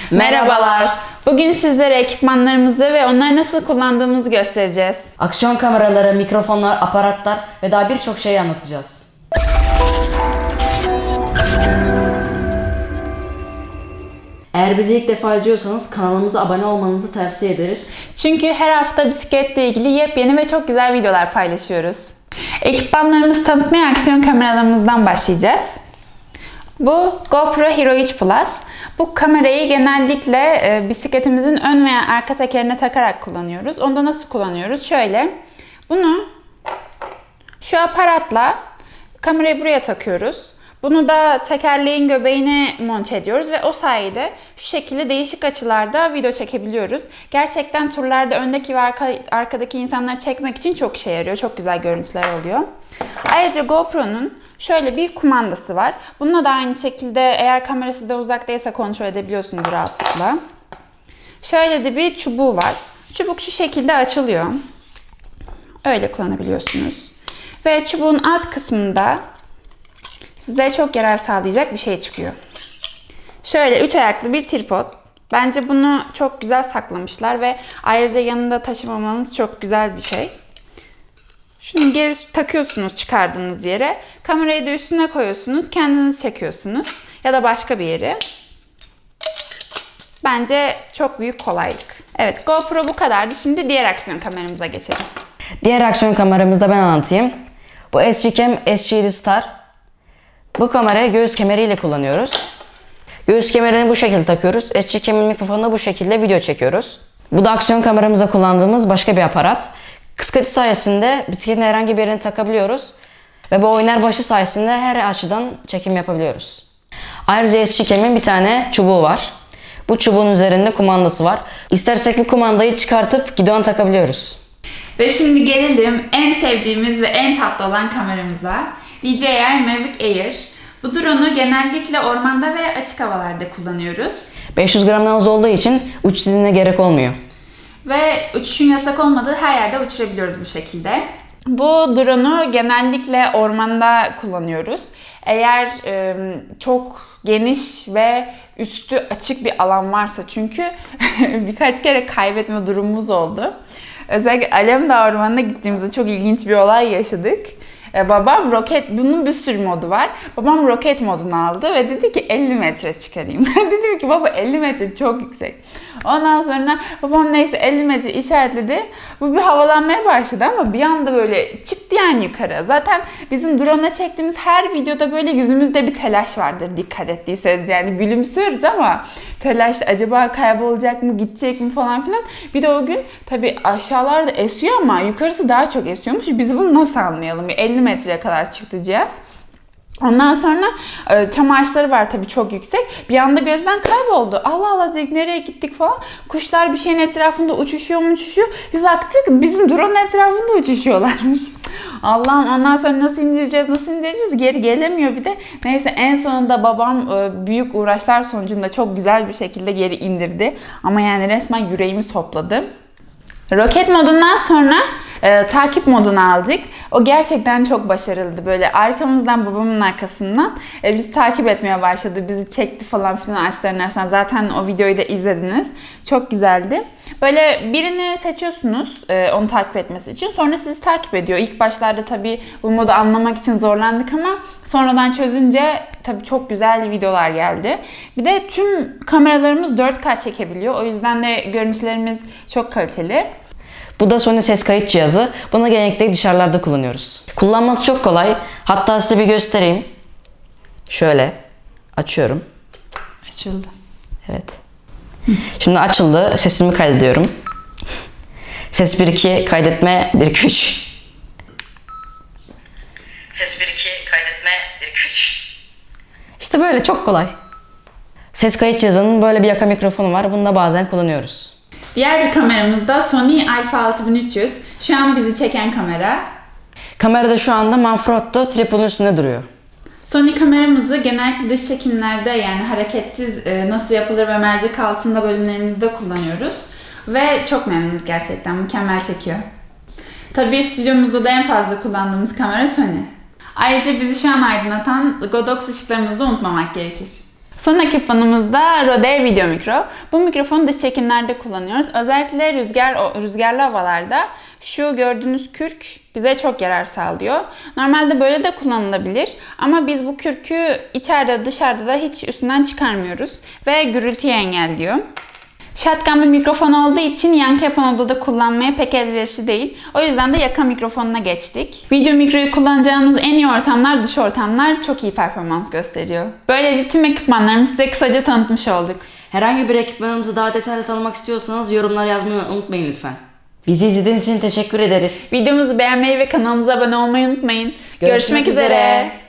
Merhabalar. Bugün sizlere ekipmanlarımızı ve onları nasıl kullandığımızı göstereceğiz. Aksiyon kameraları, mikrofonlar, aparatlar ve daha birçok şey anlatacağız. Eğer bizi ilk defa izliyorsanız kanalımıza abone olmanızı tavsiye ederiz. Çünkü her hafta bisikletle ilgili yepyeni ve çok güzel videolar paylaşıyoruz. Ekipmanlarımızı tanıtmaya aksiyon kameralarımızdan başlayacağız. Bu GoPro Hero 3 Plus. Bu kamerayı genellikle bisikletimizin ön veya arka tekerine takarak kullanıyoruz. Onda nasıl kullanıyoruz? Şöyle, bunu şu aparatla kamerayı buraya takıyoruz. Bunu da tekerleğin göbeğine monte ediyoruz ve o sayede şu şekilde değişik açılarda video çekebiliyoruz. Gerçekten turlarda öndeki ve arkadaki insanları çekmek için çok işe yarıyor. Çok güzel görüntüler oluyor. Ayrıca GoPro'nun şöyle bir kumandası var. Bununla da aynı şekilde eğer kamera sizde uzaktaysa kontrol edebiliyorsunuz rahatlıkla. Şöyle de bir çubuğu var. Çubuk şu şekilde açılıyor. Öyle kullanabiliyorsunuz. Ve çubuğun alt kısmında size çok yarar sağlayacak bir şey çıkıyor. Şöyle 3 ayaklı bir tripod. Bence bunu çok güzel saklamışlar ve ayrıca yanında taşımamanız çok güzel bir şey. Şunu geri takıyorsunuz çıkardığınız yere. Kamerayı da üstüne koyuyorsunuz. Kendiniz çekiyorsunuz. Ya da başka bir yere. Bence çok büyük kolaylık. Evet, GoPro bu kadardı. Şimdi diğer aksiyon kameramıza geçelim. Diğer aksiyon kameramızda ben anlatayım. Bu SGCam S7 Star. Bu kamerayı göğüs kemeriyle kullanıyoruz. Göğüs kemerini bu şekilde takıyoruz. SGCam'in mikrofonuna bu şekilde video çekiyoruz. Bu da aksiyon kameramıza kullandığımız başka bir aparat. Kıskacı sayesinde bisikletin herhangi bir yerine takabiliyoruz. Ve bu oynar başı sayesinde her açıdan çekim yapabiliyoruz. Ayrıca SGCam'in bir tane çubuğu var. Bu çubuğun üzerinde kumandası var. İstersek bu kumandayı çıkartıp gidona takabiliyoruz. Ve şimdi gelelim en sevdiğimiz ve en tatlı olan kameramıza. DJI Mavic Air. Bu drone'u genellikle ormanda ve açık havalarda kullanıyoruz. 500 gram nabız olduğu için uçuş iznine gerek olmuyor. Ve uçuşun yasak olmadığı her yerde uçurabiliyoruz bu şekilde. Bu drone'u genellikle ormanda kullanıyoruz. Eğer çok geniş ve üstü açık bir alan varsa, çünkü birkaç kere kaybetme durumumuz oldu. Özellikle Alemdağ Ormanı'na gittiğimizde çok ilginç bir olay yaşadık. Babam bunun bir sürü modu var. Babam roket modunu aldı ve dedi ki 50 metre çıkarayım. Dedim ki baba 50 metre çok yüksek. Ondan sonra babam neyse 50 metre işaretledi. Bu bir havalanmaya başladı ama bir anda böyle çıktı yani yukarı. Zaten bizim drone'la çektiğimiz her videoda böyle yüzümüzde bir telaş vardır dikkat ettiyseniz. Yani gülümsüyoruz ama telaş, acaba kaybolacak mı, gidecek mi falan filan. Bir de o gün tabii aşağılarda esiyor ama yukarısı daha çok esiyormuş. Biz bunu nasıl anlayalım? 50 metreye kadar çıktı cihaz. Ondan sonra çam ağaçları var tabii çok yüksek. Bir anda gözden kayboldu. Allah Allah dedik, nereye gittik falan. Kuşlar bir şeyin etrafında uçuşuyor. Bir baktık bizim drone'un etrafında uçuşuyorlarmış. Allah'ım, ondan sonra nasıl indireceğiz? Geri gelemiyor bir de. Neyse en sonunda babam büyük uğraşlar sonucunda çok güzel bir şekilde geri indirdi. Ama yani resmen yüreğimi topladı. Roket modundan sonra takip modunu aldık. O gerçekten çok başarılıydı. Böyle arkamızdan, babamın arkasından bizi takip etmeye başladı. Bizi çekti falan filan ağaçların arasından. Zaten o videoyu da izlediniz. Çok güzeldi. Böyle birini seçiyorsunuz onu takip etmesi için. Sonra sizi takip ediyor. İlk başlarda tabii bu modu anlamak için zorlandık ama sonradan çözünce tabii çok güzel videolar geldi. Bir de tüm kameralarımız 4K çekebiliyor. O yüzden de görüntülerimiz çok kaliteli. Bu da Sony ses kayıt cihazı. Bunu genellikle dışarılarda kullanıyoruz. Kullanması çok kolay. Hatta size bir göstereyim. Şöyle açıyorum. Açıldı. Evet. Şimdi açıldı. Sesimi kaydediyorum. Ses 1-2 kaydetme 1-2-3. Ses 1-2 kaydetme 1-2-3. İşte böyle çok kolay. Ses kayıt cihazının böyle bir yaka mikrofonu var. Bunu da bazen kullanıyoruz. Diğer bir kameramız da Sony Alpha 6300. Şu an bizi çeken kamera. Kamerada şu anda Manfrotto tripodun üstünde duruyor. Sony kameramızı genellikle dış çekimlerde, yani hareketsiz nasıl yapılır ve mercek altında bölümlerimizde kullanıyoruz. Ve çok memnunuz gerçekten. Mükemmel çekiyor. Tabii stüdyomuzda da en fazla kullandığımız kamera Sony. Ayrıca bizi şu an aydınlatan Godox ışıklarımızı da unutmamak gerekir. Son ekipmanımız da Rode Video Mikro. Bu mikrofonu dış çekimlerde kullanıyoruz. Özellikle rüzgarlı havalarda şu gördüğünüz kürk bize çok yarar sağlıyor. Normalde böyle de kullanılabilir ama biz bu kürkü içeride dışarıda da hiç üstünden çıkarmıyoruz ve gürültüyü engelliyor. Shotgun bir mikrofon olduğu için yankı yapan odada kullanmaya pek elverişli değil. O yüzden de yaka mikrofonuna geçtik. Video mikroyu kullanacağınız en iyi ortamlar dış ortamlar, çok iyi performans gösteriyor. Böylece tüm ekipmanlarımızı size kısaca tanıtmış olduk. Herhangi bir ekipmanımızı daha detaylı tanımak istiyorsanız yorumlara yazmayı unutmayın lütfen. Bizi izlediğiniz için teşekkür ederiz. Videomuzu beğenmeyi ve kanalımıza abone olmayı unutmayın. Görüşmek üzere.